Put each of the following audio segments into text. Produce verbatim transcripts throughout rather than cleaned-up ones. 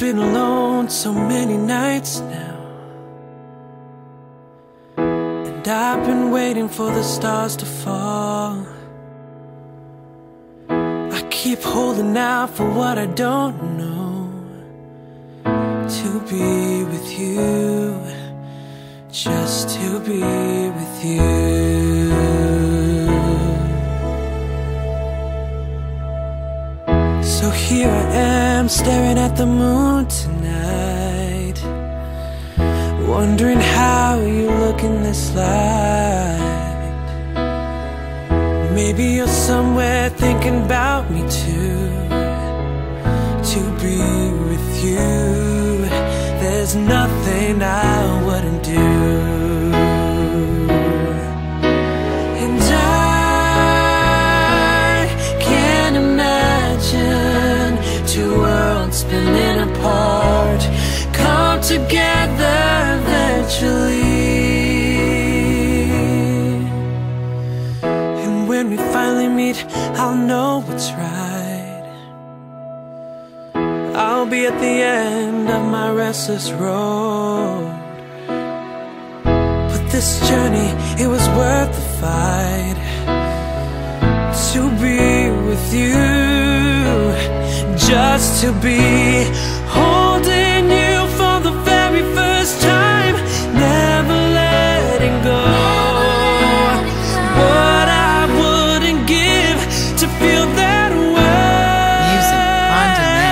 been alone so many nights now, and I've been waiting for the stars to fall. I keep holding out for what I don't know, to be with you, just to be with you. So here I am, staring at the moon tonight, wondering how you look in this light. Maybe you're somewhere thinking about me too. To be with you, there's nothing I wouldn't do. And I can't imagine two worlds spinning apart come together eventually. And when we finally meet, I'll know what's right. I'll be at the end of my restless road. But this journey, it was worth the fight. To be with you, just to be holding you for the very first time, never letting go. What I wouldn't give to feel that way. Music on demand.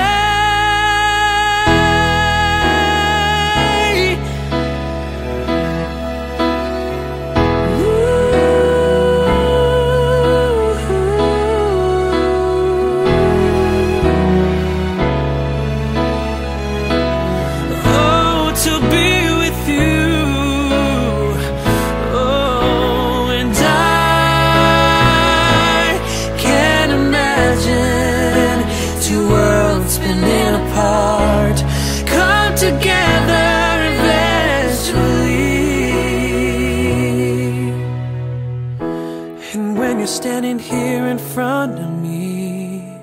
Standing here in front of me,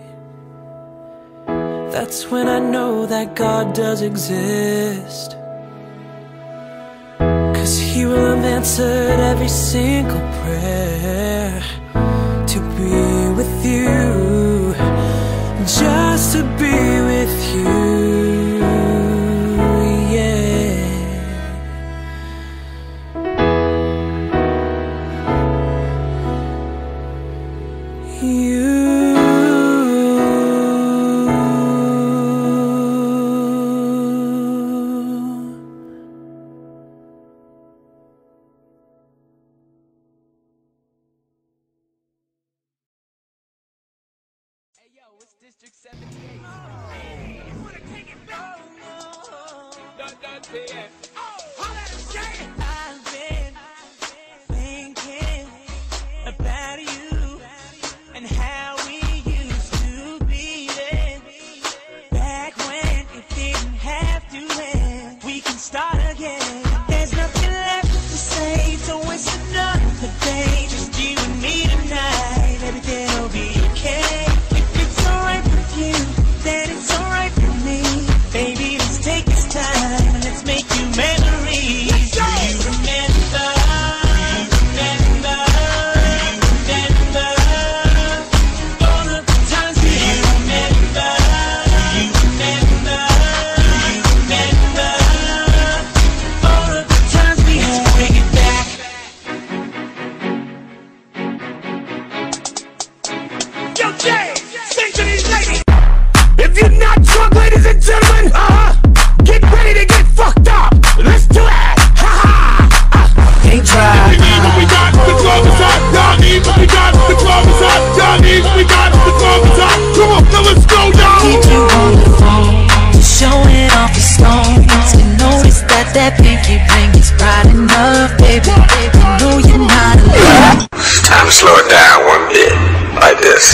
that's when I know that God does exist. 'Cause He will have answered every single prayer. To be with you, just to be with you. District seventy-eight. Oh, you wanna take it back? Oh, no. Dun, dun, dun. Oh, holla at Jay. I've been thinking about you and how we used to be then. Back when it didn't have to end. We can start again. There's nothing left to say, so it's another day. Just you and me tonight. Everything will be okay. Then it's alright for me. Baby, let's take this time and let's make new memories. Do you remember? Do you remember? Do you remember all of the times we had? Do you remember? Do you remember? Do you remember all of the times we had? Let's bring it back. Yo, Jay, sing to these ladies. If you're not drunk, ladies and gentlemen, uh-huh, get ready to get fucked up. Let's do it. Ha ha. Uh, Ain't try. Y'all need what we got. The club is hot. Y'all need what we got. The club is hot. Y'all need what we got. The club is hot. Come on, now let's go, y'all. Keep you on the phone, just showing off the stones. You notice that that pinky ring is bright enough, baby. You know you're not alone. Time to slow it down one bit, like this.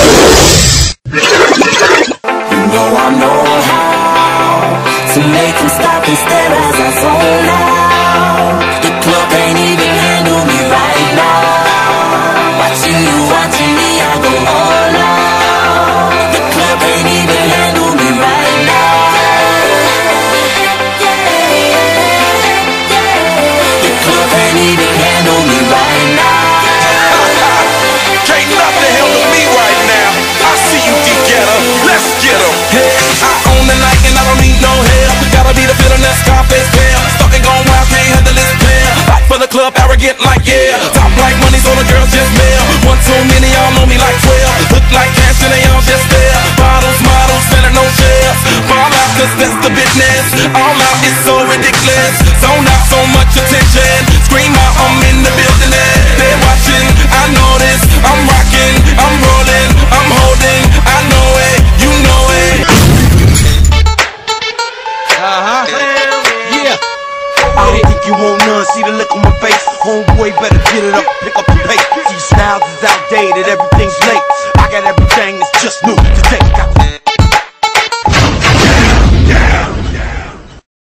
No, I know how to make them stop and stare as I zone out. The club ain't even handle me right now. Watching you, watching me, I go all out. The club ain't even handle me right now. I get like yeah. Top like money, so the girls just mail. One too many, y'all know me like twelve. Look like cash and they all just there. Bottles, models, selling no shares. Fall out, cause that's the business. All out is so ridiculous. Zone out, so much attention. Scream out, I'm in the building. They're watching, I know this. I'm rocking, I'm rolling, I'm holding. I know it, you know it. Uh-huh. Yeah. I don't think you want none. See the look on my face. Homeboy, better get it up, pick up the pace. See, styles is outdated, everything's